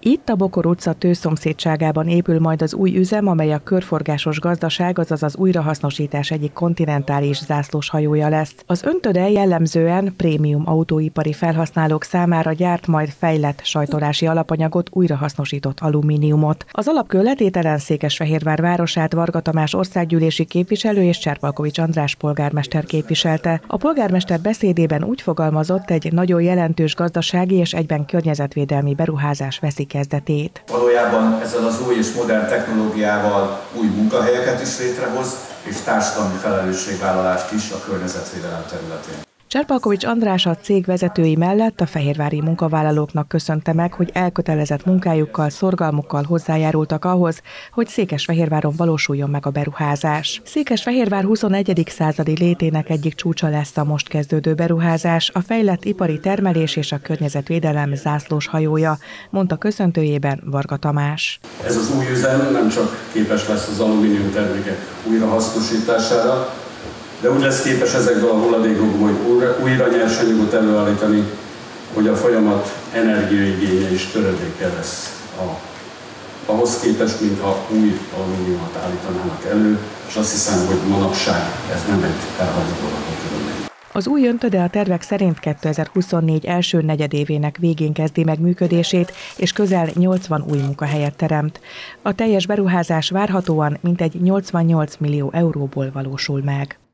Itt a Bokor utca tőszomszédságában épül majd az új üzem, amely a körforgásos gazdaság, azaz az újrahasznosítás egyik kontinentális zászlós hajója lesz. Az öntöde jellemzően prémium autóipari felhasználók számára gyárt majd fejlett sajtolási alapanyagot, újrahasznosított alumíniumot. Az alapkő letételen Székesfehérvár városát Varga Tamás országgyűlési képviselő és Cserpalkovics András polgármester képviselte. A polgármester beszédében úgy fogalmazott, egy nagyon jelentős gazdasági és egyben környezetvédelmi beruházás veszi kezdetét. Valójában ezzel az új és modern technológiával új munkahelyeket is létrehoz, és társadalmi felelősségvállalást is a környezetvédelem területén. Cserpalkovics András a cég vezetői mellett a fehérvári munkavállalóknak köszönte meg, hogy elkötelezett munkájukkal, szorgalmukkal hozzájárultak ahhoz, hogy Székesfehérváron valósuljon meg a beruházás. Székesfehérvár 21. századi létének egyik csúcsa lesz a most kezdődő beruházás, a fejlett ipari termelés és a környezetvédelem zászlós hajója, mondta köszöntőjében Varga Tamás. Ez az új üzem nem csak képes lesz az alumínium termékek újrahasznosítására, de úgy lesz képes ezekből a hulladékokból újra nyersanyagot előállítani, hogy a folyamat energiaigénye is töredéke lesz ahhoz képest, mintha új alumíniumot állítanának elő, és azt hiszem, hogy manapság ez nem egy elhanyagolható körülmény. Az új öntöde a tervek szerint 2024 első negyedévének végén kezdi meg működését, és közel 80 új munkahelyet teremt. A teljes beruházás várhatóan mintegy 88 millió euróból valósul meg.